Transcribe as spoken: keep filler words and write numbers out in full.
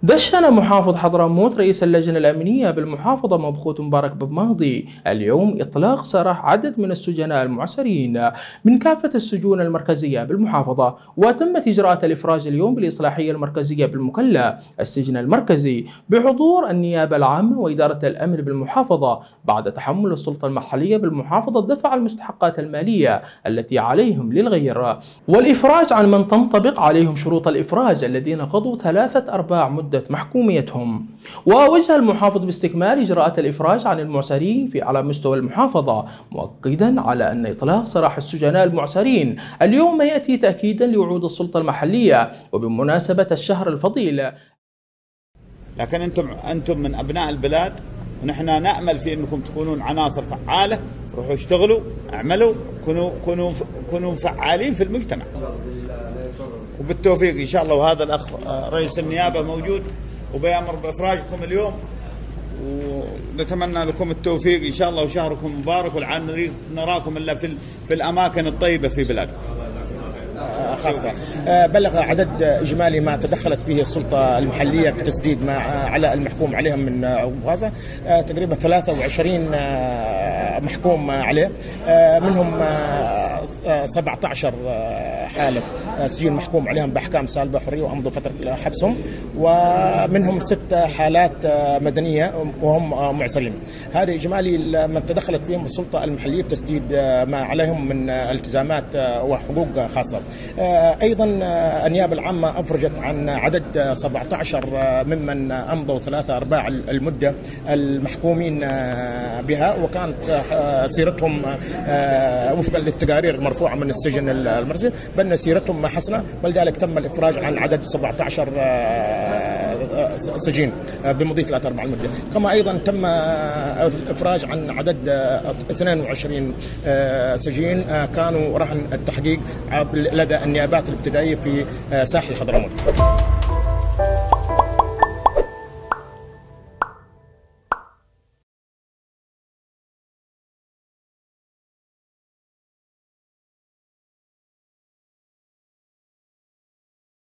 دشن محافظ حضرموت رئيس اللجنة الأمنية بالمحافظة مبخوت مبارك بماضي اليوم إطلاق سراح عدد من السجناء المعسرين من كافة السجون المركزية بالمحافظة، وتمت إجراءات الإفراج اليوم بالإصلاحية المركزية بالمكلا السجن المركزي بحضور النيابة العامة وإدارة الأمن بالمحافظة بعد تحمل السلطة المحلية بالمحافظة دفع المستحقات المالية التي عليهم للغير، والإفراج عن من تنطبق عليهم شروط الإفراج الذين قضوا ثلاثة أرباع مدة محكوميتهم. ووجه المحافظ باستكمال إجراءات الإفراج عن المعسرين في على مستوى المحافظة، مؤكدا على أن إطلاق سراح السجناء المعسرين اليوم يأتي تأكيدا لوعود السلطة المحلية وبمناسبة الشهر الفضيل. لكن أنتم أنتم من أبناء البلاد، ونحن نأمل في أنكم تكونون عناصر فعالة، روحوا اشتغلوا، اعملوا، كونوا كونوا كونوا فعالين في المجتمع. وبالتوفيق ان شاء الله. وهذا الاخ رئيس النيابه موجود وبيامر بافراجكم اليوم، ونتمنى لكم التوفيق ان شاء الله وشهركم مبارك، ولعل نراكم الا في في الاماكن الطيبه في بلادكم. خاصة بلغ عدد إجمالي ما تدخلت به السلطة المحلية بتسديد ما على المحكوم عليهم من غازة تقريبا ثلاثة وعشرين محكوم عليه، منهم سبعة عشر حالة سجين محكوم عليهم بأحكام سالبة حرية وأمضوا فترة حبسهم، ومنهم ست حالات مدنية وهم معسرين. هذا إجمالي من تدخلت فيهم السلطة المحلية بتسديد ما عليهم من التزامات وحقوق خاصة. أيضا النيابة العامة أفرجت عن عدد سبعة عشر ممن أمضوا ثلاثة أرباع المدة المحكومين بها، وكانت سيرتهم وفقا للتقارير المرفوعة من السجن المركزي بأن سيرتهم حسنة، ولذلك تم الإفراج عن عدد سبعة عشر سجين بمضي ثلاثة أرباع المدة. كما أيضا تم الإفراج عن عدد اثنين وعشرين سجين كانوا رهن التحقيق لدى النيابات الابتدائية في ساحل حضرموت.